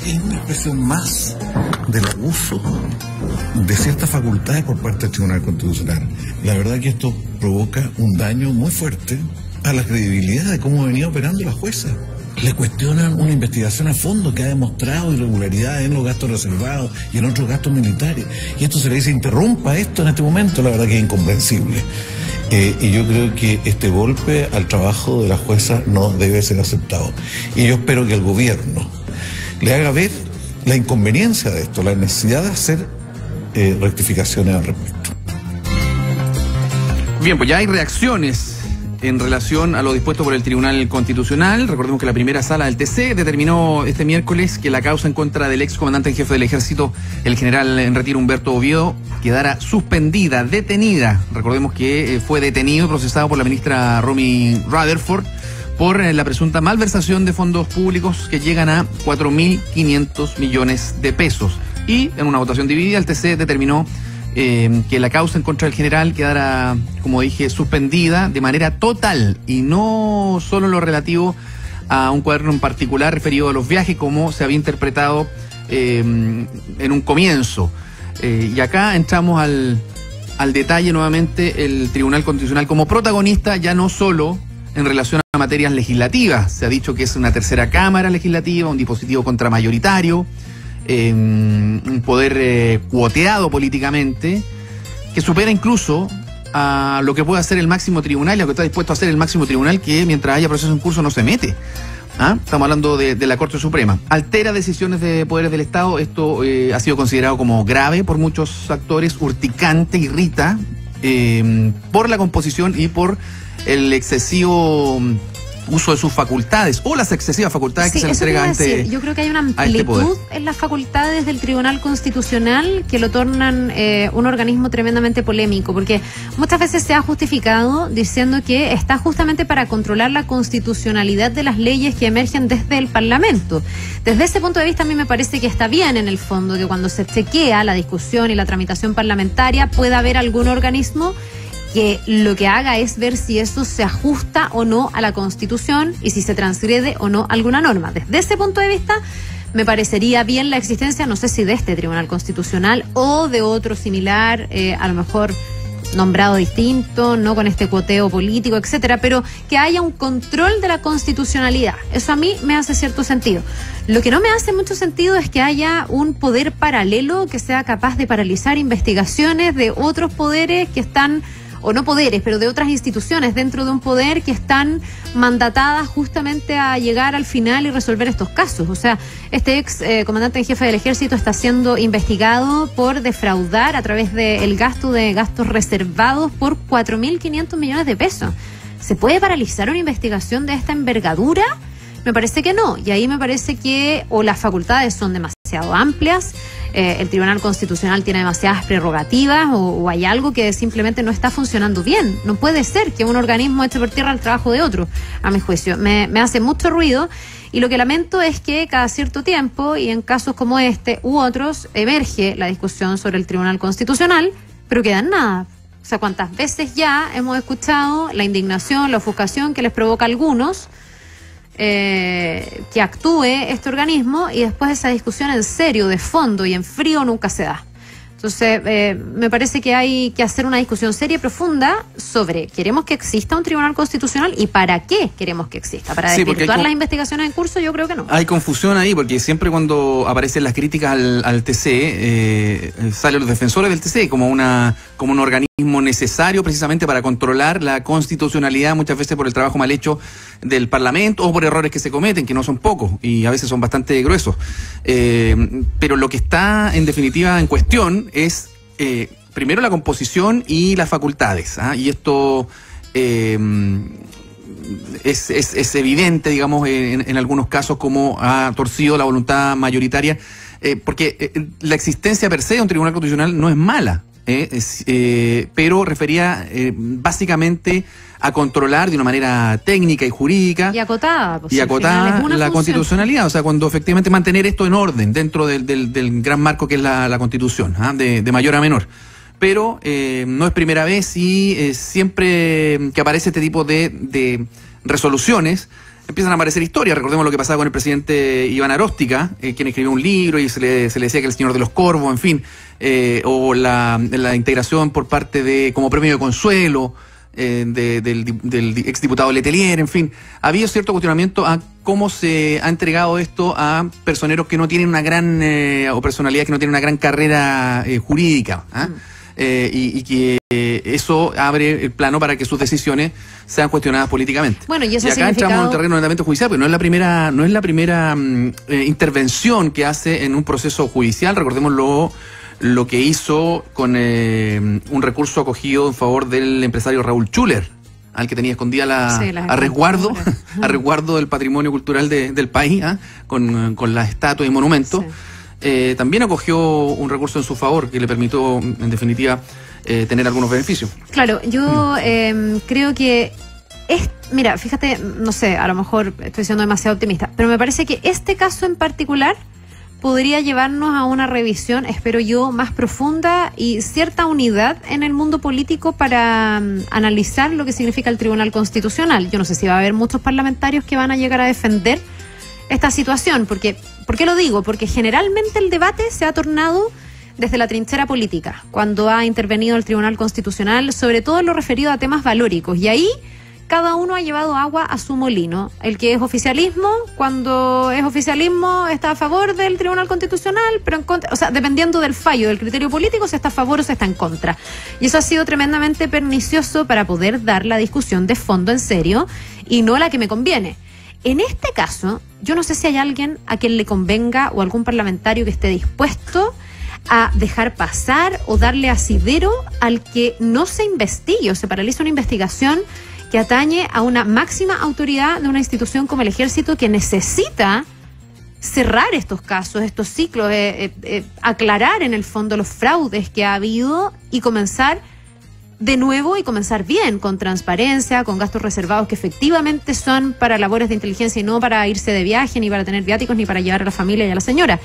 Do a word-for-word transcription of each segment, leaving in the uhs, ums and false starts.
es una expresión más del abuso de ciertas facultades por parte del Tribunal Constitucional. La verdad que esto provoca un daño muy fuerte a la credibilidad de cómo venía operando la jueza. Le cuestionan una investigación a fondo que ha demostrado irregularidades en los gastos reservados y en otros gastos militares. Y esto se le dice, interrumpa esto en este momento, la verdad que es incomprensible. Eh, y yo creo que este golpe al trabajo de la jueza no debe ser aceptado. Y yo espero que el gobierno le haga ver la inconveniencia de esto, la necesidad de hacer eh, rectificaciones al respecto. Bien, pues ya hay reacciones en relación a lo dispuesto por el Tribunal Constitucional. Recordemos que la primera sala del T C determinó este miércoles que la causa en contra del ex comandante en jefe del Ejército, el general en retiro Humberto Oviedo, quedara suspendida, detenida. Recordemos que fue detenido y procesado por la ministra Romy Rutherford por la presunta malversación de fondos públicos que llegan a cuatro mil quinientos millones de pesos. Y en una votación dividida, el T C determinó Eh, que la causa en contra del general quedara, como dije, suspendida de manera total y no solo en lo relativo a un cuaderno en particular referido a los viajes como se había interpretado eh, en un comienzo. Eh, y acá entramos al, al detalle nuevamente, el Tribunal Constitucional como protagonista ya no solo en relación a materias legislativas. Se ha dicho que es una tercera cámara legislativa, un dispositivo contramayoritario, Eh, un poder eh, cuoteado políticamente, que supera incluso a lo que puede hacer el máximo tribunal y a lo que está dispuesto a hacer el máximo tribunal, que mientras haya proceso en curso no se mete. ¿Ah? Estamos hablando de, de la Corte Suprema. Altera decisiones de poderes del Estado. Esto eh, ha sido considerado como grave por muchos actores, urticante, irrita, eh, por la composición y por el excesivo uso de sus facultades o las excesivas facultades sí, que se le entrega a este. Yo creo que hay una amplitud este en las facultades del Tribunal Constitucional que lo tornan eh, un organismo tremendamente polémico, porque muchas veces se ha justificado diciendo que está justamente para controlar la constitucionalidad de las leyes que emergen desde el Parlamento. Desde ese punto de vista, a mí me parece que está bien en el fondo que cuando se chequea la discusión y la tramitación parlamentaria pueda haber algún organismo que lo que haga es ver si eso se ajusta o no a la Constitución y si se transgrede o no alguna norma. Desde ese punto de vista, me parecería bien la existencia, no sé si de este Tribunal Constitucional o de otro similar, eh, a lo mejor nombrado distinto, no con este cuoteo político, etcétera, pero que haya un control de la constitucionalidad. Eso a mí me hace cierto sentido. Lo que no me hace mucho sentido es que haya un poder paralelo que sea capaz de paralizar investigaciones de otros poderes que están, o no poderes, pero de otras instituciones dentro de un poder que están mandatadas justamente a llegar al final y resolver estos casos. O sea, este ex eh, comandante en jefe del Ejército está siendo investigado por defraudar a través del gasto de gastos reservados por cuatro mil quinientos millones de pesos. ¿Se puede paralizar una investigación de esta envergadura? Me parece que no, y ahí me parece que o las facultades son demasiado amplias, eh, el Tribunal Constitucional tiene demasiadas prerrogativas, o, o hay algo que simplemente no está funcionando bien. No puede ser que un organismo eche por tierra el trabajo de otro, a mi juicio. Me, me hace mucho ruido, y lo que lamento es que cada cierto tiempo, y en casos como este u otros, emerge la discusión sobre el Tribunal Constitucional, pero queda en nada. O sea, cuántas veces ya hemos escuchado la indignación, la ofuscación que les provoca a algunos Eh, que actúe este organismo, y después esa discusión en serio, de fondo y en frío nunca se da. Entonces, eh, me parece que hay que hacer una discusión seria y profunda sobre, ¿queremos que exista un Tribunal Constitucional y para qué queremos que exista? ¿Para sí, desvirtuar las investigaciones en curso? Yo creo que no. Hay confusión ahí, porque siempre cuando aparecen las críticas al, al T C, eh, salen los defensores del T C como, una, como un organismo necesario precisamente para controlar la constitucionalidad, muchas veces por el trabajo mal hecho del Parlamento o por errores que se cometen, que no son pocos y a veces son bastante gruesos. Eh, pero lo que está en definitiva en cuestión es eh, primero la composición y las facultades, ¿ah? Y esto eh, es, es, es evidente, digamos, en, en algunos casos como ha torcido la voluntad mayoritaria, eh, porque eh, la existencia per se de un Tribunal Constitucional no es mala, eh, es, eh, pero refería eh, básicamente a controlar de una manera técnica y jurídica y acotada, pues, y acotada la función. Constitucionalidad, o sea, cuando efectivamente mantener esto en orden dentro del, del, del gran marco que es la, la Constitución, ¿ah? de, de mayor a menor. Pero eh, no es primera vez, y eh, siempre que aparece este tipo de, de resoluciones, empiezan a aparecer historias. Recordemos lo que pasaba con el presidente Iván Aróstica, eh, quien escribió un libro y se le, se le decía que el señor de los corvos, en fin, eh, o la, la integración por parte de, como premio de consuelo, eh, de, del, del exdiputado Letelier, en fin. Ha habido cierto cuestionamiento a cómo se ha entregado esto a personeros que no tienen una gran, eh, o personalidades que no tienen una gran carrera eh, jurídica, ¿eh? Mm. Eh, y, y que eh, eso abre el plano para que sus decisiones sean cuestionadas políticamente. Bueno, y, eso y acá significado... entramos en un terreno de ordenamiento judicial, pero no es la primera, no es la primera mm, eh, intervención que hace en un proceso judicial. Recordemos lo, lo que hizo con eh, un recurso acogido en favor del empresario Raúl Schuller, al que tenía escondida la, sí, a resguardo, a resguardo del patrimonio cultural de, del país, ¿eh? con, con las estatuas y monumentos. Sí. Eh, también acogió un recurso en su favor que le permitió, en definitiva, eh, tener algunos beneficios. Claro, yo eh, creo que es, mira, fíjate, no sé, a lo mejor estoy siendo demasiado optimista, pero me parece que este caso en particular podría llevarnos a una revisión, espero yo, más profunda y cierta unidad en el mundo político para um, analizar lo que significa el Tribunal Constitucional. Yo no sé si va a haber muchos parlamentarios que van a llegar a defender esta situación, porque, ¿por qué lo digo? Porque generalmente el debate se ha tornado desde la trinchera política, cuando ha intervenido el Tribunal Constitucional, sobre todo en lo referido a temas valóricos, y ahí cada uno ha llevado agua a su molino. El que es oficialismo, cuando es oficialismo, está a favor del Tribunal Constitucional, pero en contra, o sea, dependiendo del fallo, del criterio político, se está a favor o se está en contra. Y eso ha sido tremendamente pernicioso para poder dar la discusión de fondo en serio, y no la que me conviene. En este caso, yo no sé si hay alguien a quien le convenga o algún parlamentario que esté dispuesto a dejar pasar o darle asidero al que no se investigue o se paralice una investigación que atañe a una máxima autoridad de una institución como el Ejército, que necesita cerrar estos casos, estos ciclos, eh, eh, eh, aclarar en el fondo los fraudes que ha habido y comenzar de nuevo y comenzar bien, con transparencia, con gastos reservados que efectivamente son para labores de inteligencia y no para irse de viaje, ni para tener viáticos, ni para llevar a la familia y a la señora.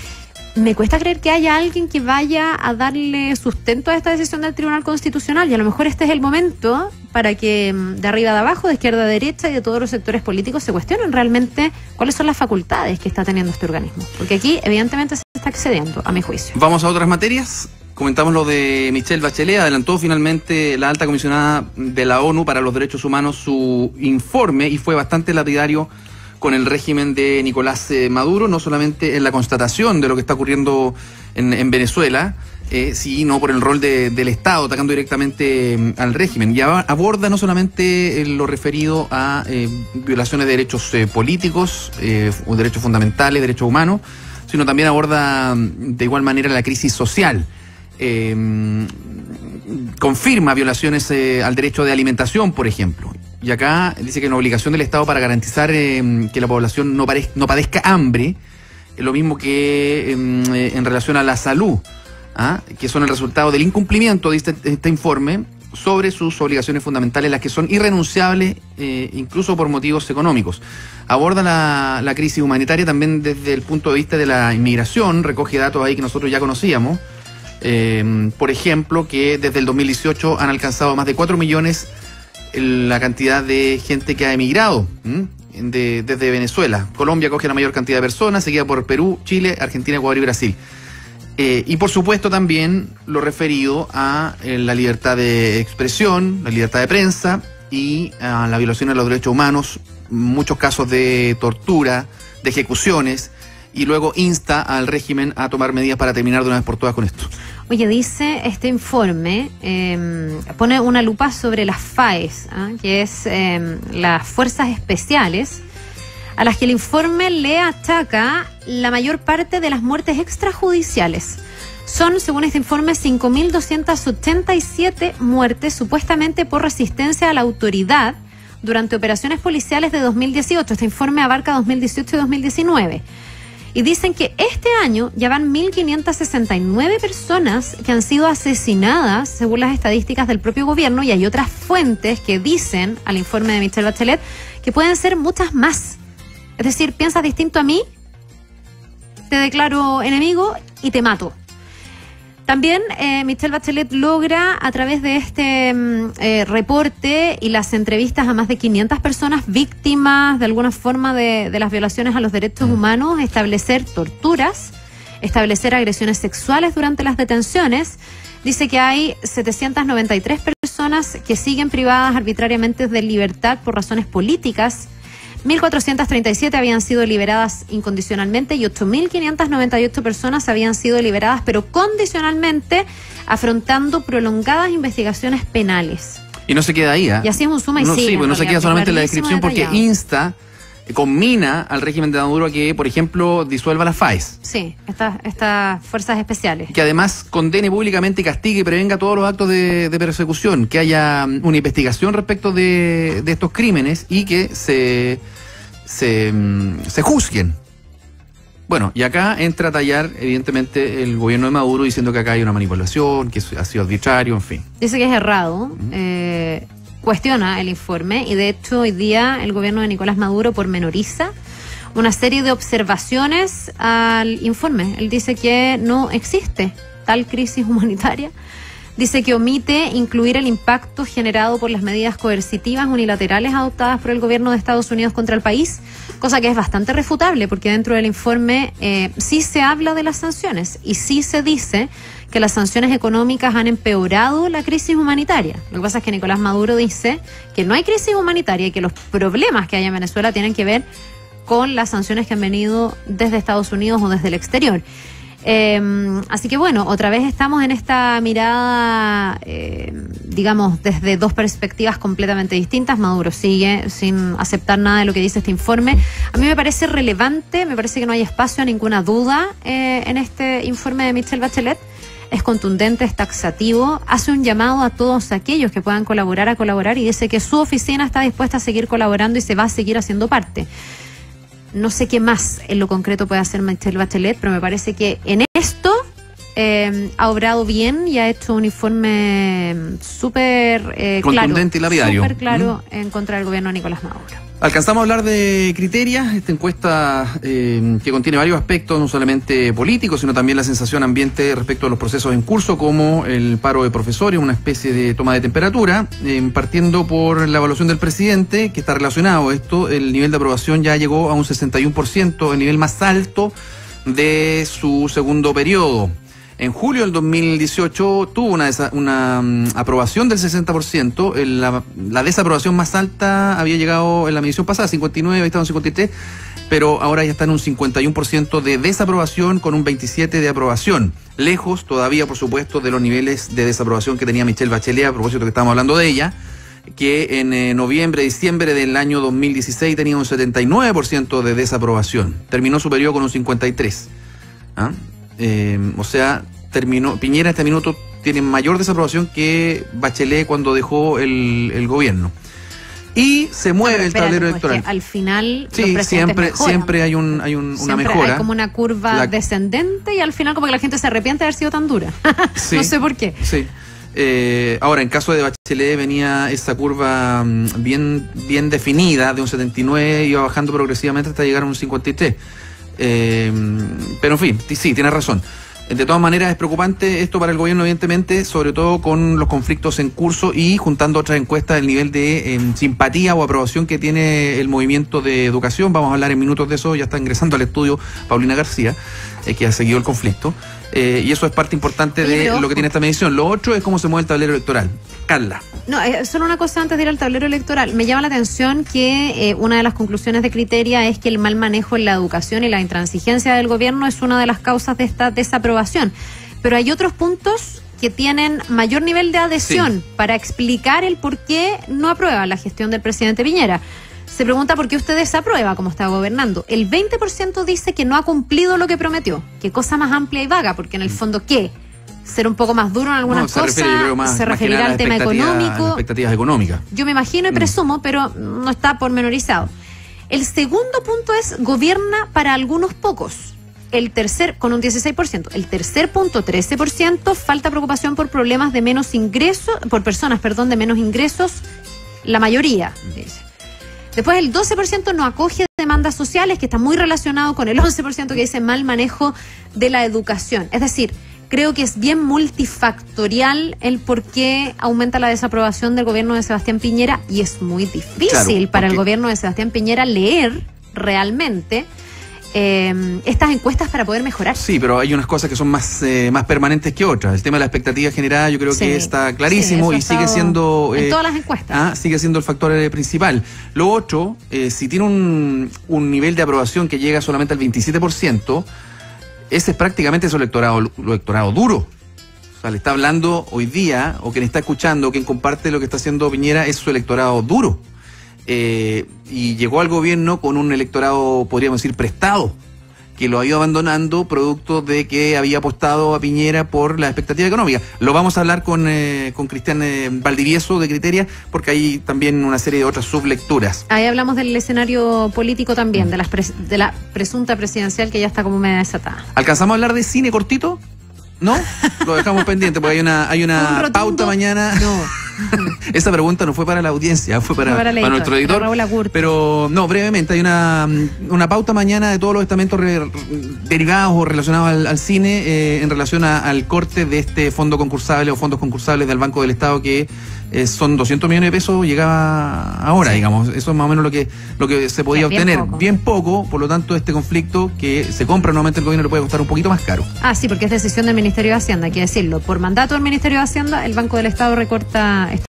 Me cuesta creer que haya alguien que vaya a darle sustento a esta decisión del Tribunal Constitucional, y a lo mejor este es el momento para que de arriba a abajo, de izquierda a derecha y de todos los sectores políticos se cuestionen realmente cuáles son las facultades que está teniendo este organismo. Porque aquí evidentemente se está excediendo, a mi juicio. Vamos a otras materias. Comentamos lo de Michelle Bachelet. Adelantó finalmente la alta comisionada de la ONU para los Derechos Humanos su informe y fue bastante lapidario con el régimen de Nicolás eh, Maduro, no solamente en la constatación de lo que está ocurriendo en, en Venezuela, eh, sino por el rol de, del Estado atacando directamente eh, al régimen. Y aborda no solamente eh, lo referido a eh, violaciones de derechos eh, políticos, eh, derechos fundamentales, derechos humanos, sino también aborda de igual manera la crisis social. Eh, confirma violaciones eh, al derecho de alimentación, por ejemplo. Y acá dice que es una obligación del Estado para garantizar eh, que la población no, parezca, no padezca hambre, eh, lo mismo que eh, en relación a la salud, ¿ah? que son el resultado del incumplimiento de este, este informe sobre sus obligaciones fundamentales, las que son irrenunciables, eh, incluso por motivos económicos. Aborda la, la crisis humanitaria también desde el punto de vista de la inmigración, recoge datos ahí que nosotros ya conocíamos. Eh, por ejemplo, que desde el dos mil dieciocho han alcanzado más de cuatro millones la cantidad de gente que ha emigrado de, desde Venezuela. Colombia coge la mayor cantidad de personas, seguida por Perú, Chile, Argentina, Ecuador y Brasil. Eh, y por supuesto también lo referido a eh, la libertad de expresión, la libertad de prensa y a la violación de los derechos humanos, muchos casos de tortura, de ejecuciones, y luego insta al régimen a tomar medidas para terminar de una vez por todas con esto. Oye, dice este informe, eh, pone una lupa sobre las FAES, ¿eh? que es eh, las Fuerzas Especiales, a las que el informe le achaca la mayor parte de las muertes extrajudiciales. Son, según este informe, cinco mil doscientas ochenta y siete muertes supuestamente por resistencia a la autoridad durante operaciones policiales de dos mil dieciocho. Este informe abarca dos mil dieciocho y dos mil diecinueve. Y dicen que este año ya van mil quinientas sesenta y nueve personas que han sido asesinadas, según las estadísticas del propio gobierno, y hay otras fuentes que dicen, al informe de Michelle Bachelet, que pueden ser muchas más. Es decir, piensas distinto a mí, te declaro enemigo y te mato. También eh, Michelle Bachelet logra, a través de este eh, reporte y las entrevistas a más de quinientas personas víctimas de alguna forma de, de las violaciones a los derechos humanos, establecer torturas, establecer agresiones sexuales durante las detenciones. Dice que hay setecientas noventa y tres personas que siguen privadas arbitrariamente de libertad por razones políticas. mil cuatrocientas treinta y siete habían sido liberadas incondicionalmente y ocho mil quinientas noventa y ocho personas habían sido liberadas, pero condicionalmente, afrontando prolongadas investigaciones penales. Y no se queda ahí, ¿eh? Y así es un suma y no, sigue. Sí, pues no se queda solamente en la descripción, porque detallado. insta, combina al régimen de Maduro a que, por ejemplo, disuelva las F A E S. Sí, estas estas fuerzas especiales. Que además condene públicamente, castigue y prevenga todos los actos de, de persecución, que haya una investigación respecto de, de estos crímenes y que se, se, se juzguen. Bueno, y acá entra a tallar, evidentemente, el gobierno de Maduro diciendo que acá hay una manipulación, que ha sido arbitrario, en fin. Dice que es errado. Uh-huh. eh, cuestiona el informe y de hecho hoy día el gobierno de Nicolás Maduro pormenoriza una serie de observaciones al informe. Él dice que no existe tal crisis humanitaria. Dice que omite incluir el impacto generado por las medidas coercitivas unilaterales adoptadas por el gobierno de Estados Unidos contra el país, cosa que es bastante refutable porque dentro del informe eh, sí se habla de las sanciones y sí se dice que las sanciones económicas han empeorado la crisis humanitaria. Lo que pasa es que Nicolás Maduro dice que no hay crisis humanitaria y que los problemas que hay en Venezuela tienen que ver con las sanciones que han venido desde Estados Unidos o desde el exterior. Eh, así que bueno, otra vez estamos en esta mirada, eh, digamos, desde dos perspectivas completamente distintas. Maduro sigue sin aceptar nada de lo que dice este informe. A mí me parece relevante, me parece que no hay espacio a ninguna duda eh, en este informe de Michelle Bachelet. Es contundente, es taxativo, hace un llamado a todos aquellos que puedan colaborar a colaborar y dice que su oficina está dispuesta a seguir colaborando y se va a seguir haciendo parte. No sé qué más en lo concreto puede hacer Michelle Bachelet, pero me parece que en esto eh, ha obrado bien y ha hecho un informe súper eh, claro, contundente y lapidario. Súper claro mm. en contra del gobierno de Nicolás Maduro. Alcanzamos a hablar de Criteria, esta encuesta eh, que contiene varios aspectos, no solamente políticos, sino también la sensación ambiente respecto a los procesos en curso, como el paro de profesores, una especie de toma de temperatura, eh, partiendo por la evaluación del presidente, que está relacionado a esto. El nivel de aprobación ya llegó a un sesenta y uno por ciento, el nivel más alto de su segundo periodo. En julio del dos mil dieciocho tuvo una, una um, aprobación del sesenta por ciento, la, la desaprobación más alta había llegado en la medición pasada, cincuenta y nueve, había estado en cincuenta y tres, pero ahora ya está en un cincuenta y uno por ciento de desaprobación con un veintisiete por ciento de aprobación. Lejos todavía, por supuesto, de los niveles de desaprobación que tenía Michelle Bachelet, a propósito que estábamos hablando de ella, que en eh, noviembre, diciembre del año dos mil dieciséis tenía un setenta y nueve por ciento de desaprobación. Terminó su periodo con un cincuenta y tres por ciento. ¿Ah? Eh, o sea, terminó Piñera este minuto tiene mayor desaprobación que Bachelet cuando dejó el, el gobierno. Y se mueve el tablero electoral. Al final, sí, los siempre, mejoran. siempre hay un, hay un, una siempre mejora. Hay como una curva la... descendente y al final como que la gente se arrepiente de haber sido tan dura. Sí, no sé por qué. Sí. Eh, ahora, en caso de Bachelet venía esa curva um, bien, bien definida de un setenta y nueve y iba bajando progresivamente hasta llegar a un cincuenta y tres. Eh, pero en fin, sí, tienes razón. De todas maneras, es preocupante esto para el gobierno, evidentemente, sobre todo con los conflictos en curso y juntando otras encuestas, el nivel de eh, simpatía o aprobación que tiene el movimiento de educación. Vamos a hablar en minutos de eso, ya está ingresando al estudio Paulina García, eh, que ha seguido el conflicto. Eh, y eso es parte importante de sí, lo que tiene esta medición. Lo otro es cómo se mueve el tablero electoral. Carla. No, eh, solo una cosa antes de ir al tablero electoral. Me llama la atención que eh, una de las conclusiones de Criteria es que el mal manejo en la educación y la intransigencia del gobierno es una de las causas de esta desaprobación. Pero hay otros puntos que tienen mayor nivel de adhesión sí. para explicar el por qué no aprueba la gestión del presidente Piñera. Se pregunta por qué usted desaprueba cómo está gobernando. El veinte por ciento dice que no ha cumplido lo que prometió. Qué cosa más amplia y vaga, porque en el fondo, ¿qué? Ser un poco más duro en algunas no, se cosas, refiere, creo, más, se referirá más al tema económico. Expectativas económicas. Yo me imagino y presumo, mm. pero no está pormenorizado. El segundo punto es gobierna para algunos pocos. El tercer, con un dieciséis por ciento. El tercer punto, trece por ciento, falta preocupación por problemas de menos ingresos, por personas, perdón, de menos ingresos, la mayoría, dice. Después el doce por ciento no acoge demandas sociales, que está muy relacionado con el once por ciento que dice mal manejo de la educación. Es decir, creo que es bien multifactorial el por qué aumenta la desaprobación del gobierno de Sebastián Piñera, y es muy difícil claro, para el gobierno de Sebastián Piñera leer realmente Eh, estas encuestas para poder mejorar. Sí, pero hay unas cosas que son más eh, más permanentes que otras. El tema de la expectativa generada yo creo sí, que está clarísimo sí, y sigue siendo... Eh, en todas las encuestas. Ah, sigue siendo el factor eh, principal. Lo otro, eh, si tiene un, un nivel de aprobación que llega solamente al veintisiete por ciento, ese es prácticamente su electorado, lo electorado duro. O sea, le está hablando hoy día, o quien está escuchando, quien comparte lo que está haciendo Piñera, es su electorado duro. Eh, y llegó al gobierno con un electorado, podríamos decir, prestado, que lo ha ido abandonando producto de que había apostado a Piñera por la expectativa económica. Lo vamos a hablar con, eh, con Cristian eh, Valdivieso de Criteria, porque hay también una serie de otras sublecturas. Ahí hablamos del escenario político también, de, las pres de la presunta presidencial que ya está como media desatada. ¿Alcanzamos a hablar de cine cortito? ¿No? Lo dejamos pendiente, porque hay una, hay una un pauta mañana. No. Esa pregunta no fue para la audiencia, fue para, fue para, para nuestro editor. Para pero no, brevemente, hay una, una pauta mañana de todos los estamentos re, derivados o relacionados al, al cine eh, en relación a, al corte de este fondo concursable o fondos concursables del Banco del Estado que eh, son doscientos millones de pesos, llegaba ahora, sí. digamos. Eso es más o menos lo que, lo que se podía sí, bien obtener. Poco. Bien poco, por lo tanto, este conflicto que se compra nuevamente el gobierno le puede costar un poquito más caro. Ah, sí, porque es decisión del Ministerio de Hacienda, hay que decirlo. Por mandato del Ministerio de Hacienda, el Banco del Estado recorta